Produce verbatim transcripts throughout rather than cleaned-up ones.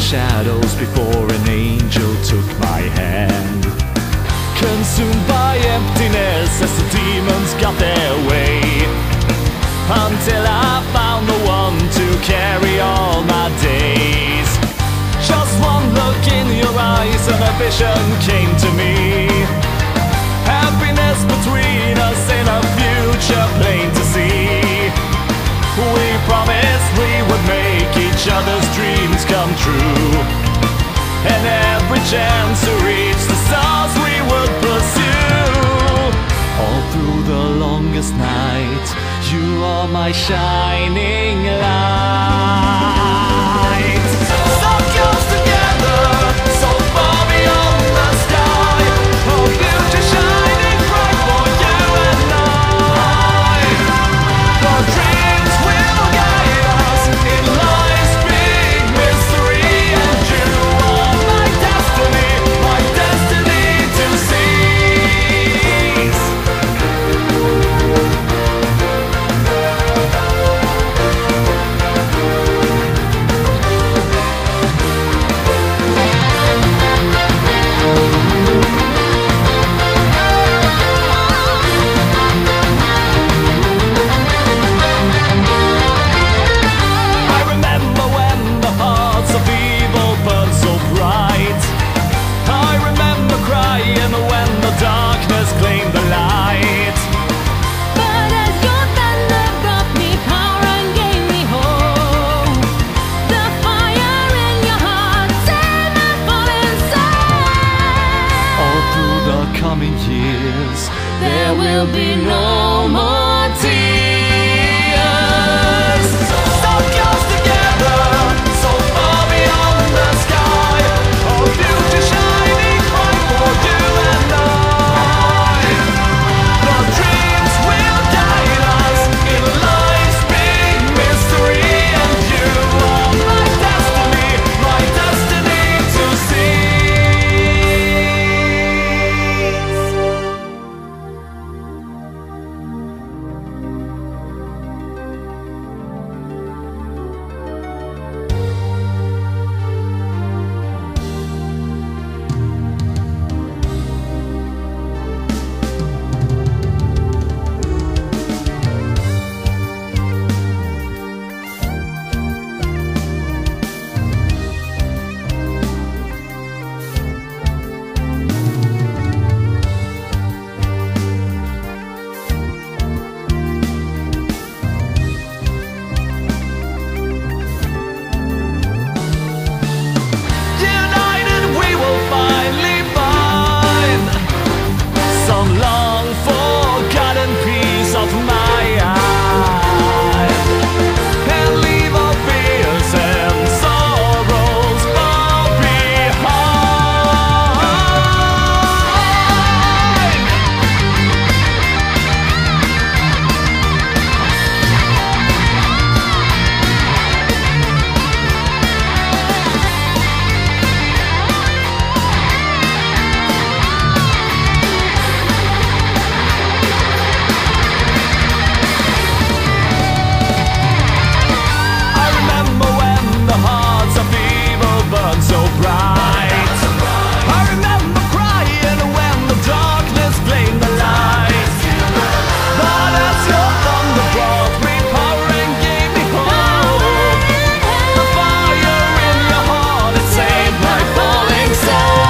shadows before an angel took my hand. Consumed by emptiness as the demons got their way, until I found the one to carry all my days. Just one look in your eyes and a vision came to me. Happiness between us in a future plain to see. We promised we would make each other's dreams come true, and every chance to reach the stars we would pursue. All through the longest night, you are my shining light. So close together, so far beyond the sky, a future shining bright for you and I. The dreams will guide us in life's big mystery, and you are my destiny, my destiny to seize. I remember when the hearts of evil burned so bright. I remember crying when the darkness claimed the light. But as your thunder brought me power and gave me hope, the fire in your heart set my fallen soul. All through the coming years, there will be no more tears. So close together, so far beyond the sky, a future shining bright for you and I. The dreams will guide us in life's big mystery, and you are my destiny, my destiny to seize. United we will finally find some long forgotten piece of my eye, and leave our fears and sorrows far behind. I remember when the hearts of evil burned so bright. I remember crying when the darkness flamed the light. But as your thunder brought me power and gave me hope, the fire in your heart had saved my falling soul.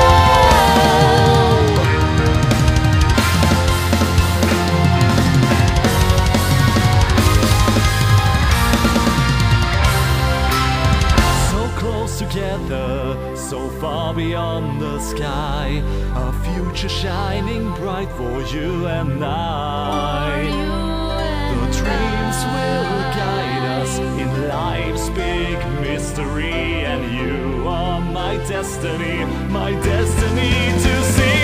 So close together, so far beyond the sky, a future shining bright for you and I. The dreams will guide us in life's big mystery, and you are my destiny, my destiny to see.